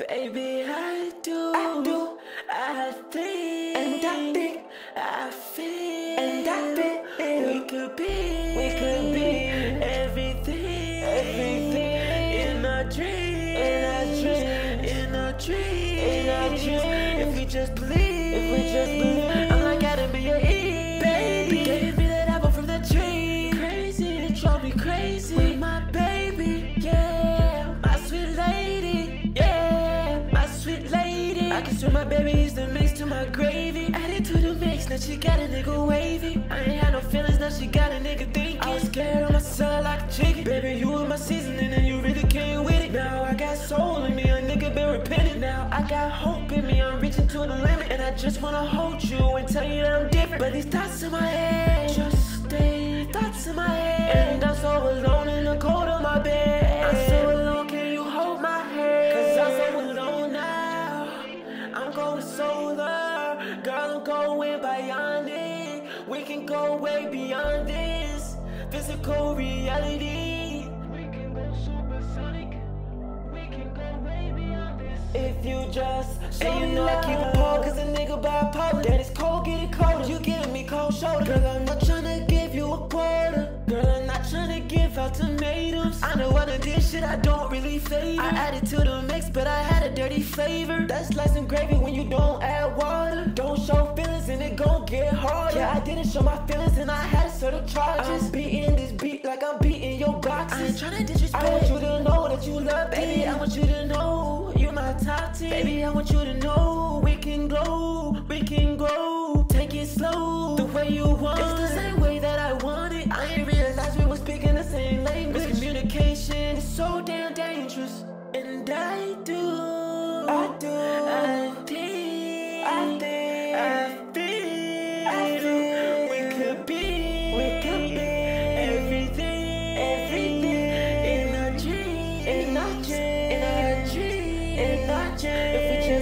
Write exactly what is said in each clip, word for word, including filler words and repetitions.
Baby, I do, I do, I think, and I think, I feel, and I feel, we could be, we could be everything, everything in a dream, in a dream, in a dream, in a dream. If we just believe, if we just believe, I'm like Adam be your Eve, baby. Gave me that apple from the tree, crazy, it drove me crazy with my baby, yeah, my sweet lady, yeah, my sweet lady. I can swear my baby's the mix to my gravy, added to the mix, now she got a nigga wavy. I ain't had no feelings, now she got a nigga thinking. I was scared on myself like a chicken, baby, you were my seasoning and you really came with it. Now I got soul in me, a nigga been repenting. Now I got hope in me, I'm reaching to the limit, and I just wanna hold you and tell you that I'm different. But these thoughts in my head just stay thoughts in my head, and I'm so alone in the cold of my bed. I'm so alone, can you hold my hand? Cause I'm so alone now, I'm going solar. Girl, I'm going beyond it. We can go way beyond this physical reality. We can go supersonic. We can go way beyond this. If you just show and you me know love. I keep it cold cause a nigga bipolar. Then it's cold, get it colder. You giving me cold shoulder. Girl, I'm not tryna give you a quarter. Girl, I'm not tryna give out tomatoes. I know one of this shit I don't really favor. I added to the mix, but I had a dirty flavor. That's like some gravy when you don't add water. Don't show feelings and it gon' get harder. Yeah, I didn't show my feelings and I had to sort of charges. I'm beating this beat like I'm beating your boxes. I ain't tryna disrespect. I want you to know that you love me. Baby, I want you to know you're my top team. Baby, I want you to know we can grow, we can grow. Take it slow, the way you want. It's the same way that I want it. I ain't realized we were speaking the same language. Miscommunication is so damn dangerous. And I do, I do, I think, I think, I feel, I feel we could be, we could be everything, everything in a dream, in a dream, in a dream, in a dream. If we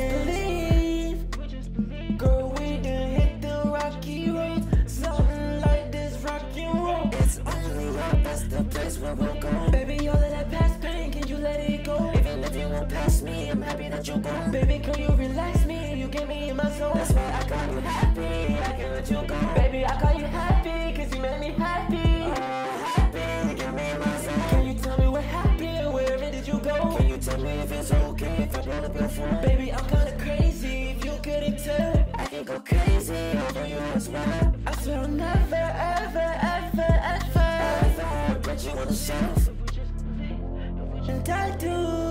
just believe, girl, we done hit the rocky road. Something like this rock and roll. It's only up, that's the place where we'll go. Baby, all of that past pain, can you let it go? Even if you won't pass me, I'm happy that you're gone. Baby, can you relax me? You get me in my zone. That's why I call you happy, I can't let you go. Baby, I call you happy, cause you made me happy. Oh, happy, get me in my zone. Can you tell me what happened? Where did you go? Can you tell me if it's okay if I blow up your phone? Baby, I'm kinda crazy, if you couldn't tell. I can go crazy over you as well. I swear I'll never, ever, ever, ever, ever put you on the shelf. And I do